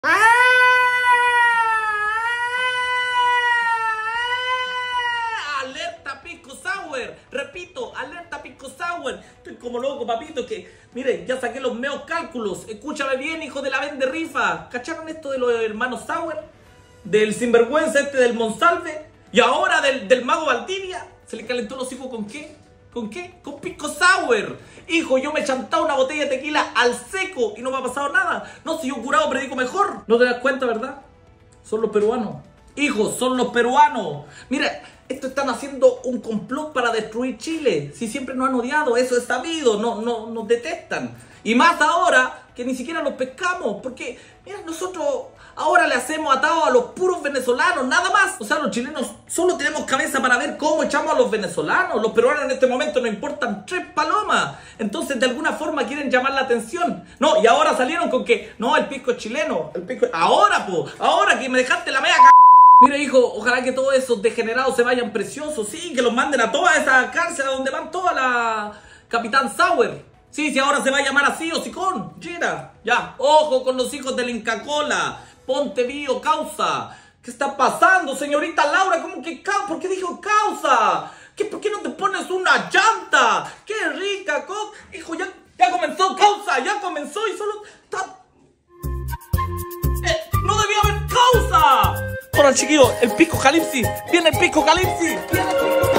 ¡Alerta Pisco Sour! Repito, alerta Pisco Sour. Estoy como loco, papito, que... Miren, ya saqué los meos cálculos. Escúchame bien, hijo de la vende rifa. ¿Cacharon esto de los hermanos Sauer? Del sinvergüenza este del Monsalve. Y ahora del mago Valdivia. ¿Se le calentó los hijos con qué? ¿Con qué? Con Pisco Sour. Hijo, yo me he chantado una botella de tequila al seco y no me ha pasado nada. No, si yo curado predico mejor. ¿No te das cuenta, verdad? Son los peruanos. Hijo, son los peruanos. Mira, esto están haciendo un complot para destruir Chile. Si siempre nos han odiado, eso es sabido. Nos detestan. Y más ahora que ni siquiera los pescamos. Porque, mira, nosotros ahora le hacemos atado a los puros venezolanos, nada más. O sea, los chilenos solo tenemos cabeza para ver cómo echamos a los venezolanos. Los peruanos en este momento nos importan 3 palomas. Entonces, de alguna forma quieren llamar la atención. No, y ahora salieron con que, no, el pisco es chileno. El pisco... Ahora, ahora que me dejaste la media Mira, hijo, ojalá que todos esos degenerados se vayan preciosos. Sí, que los manden a toda esa cárcel a donde van toda la Capitán Sauer. Sí, si ahora se va a llamar así, hocicón. Gira, ya. Ojo con los hijos del Inca Kola. Ponte bio, causa. ¿Qué está pasando, señorita Laura? ¿Cómo que causa? ¿Por qué dijo causa? ¿Por qué no te pones una llanta? ¡Qué rica, hijo! Ya comenzó, causa. Ya comenzó y solo... ¡No debía haber causa! Hola, chiquillos, el Pisco Calipsis. Viene el Pisco Calipsis.